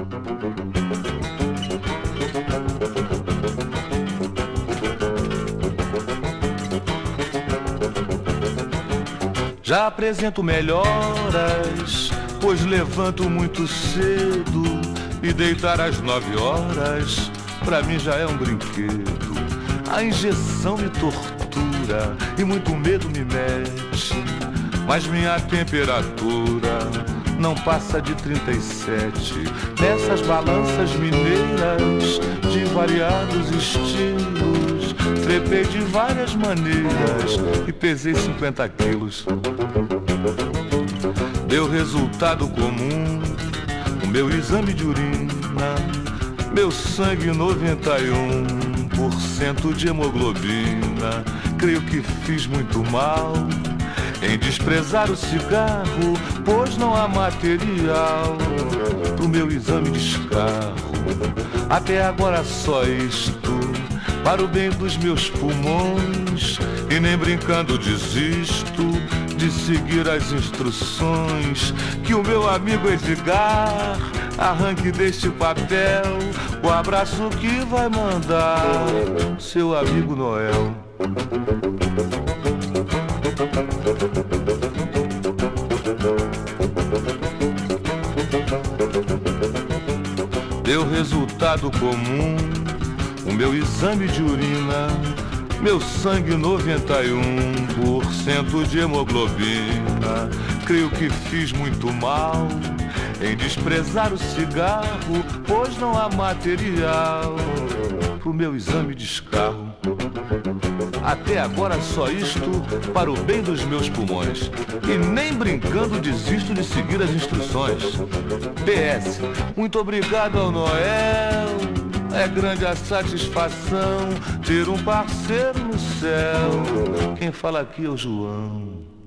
Já apresento melhoras, pois levanto muito cedo e deitar às 9 horas, pra mim já é um brinquedo. A injeção me tortura e muito medo me mexe, mas minha temperatura não passa de 37. Nessas balanças mineiras de variados estilos, trepei de várias maneiras e pesei 50 quilos. Deu resultado comum o meu exame de urina, meu sangue 91% de hemoglobina. Creio que fiz muito mal em desprezar o cigarro, pois não há material pro meu exame de escarro. Até agora só isto, para o bem dos meus pulmões, e nem brincando desisto de seguir as instruções que o meu amigo Edgar arranque deste papel o abraço que vai mandar seu amigo Noel. Deu resultado comum o meu exame de urina, meu sangue 91% de hemoglobina. Creio que fiz muito mal em desprezar o cigarro, pois não há material pro meu exame de escarro. Até agora só isto, para o bem dos meus pulmões, e nem brincando desisto de seguir as instruções. PS, muito obrigado ao Noel, é grande a satisfação ter um parceiro no céu. Quem fala aqui é o João.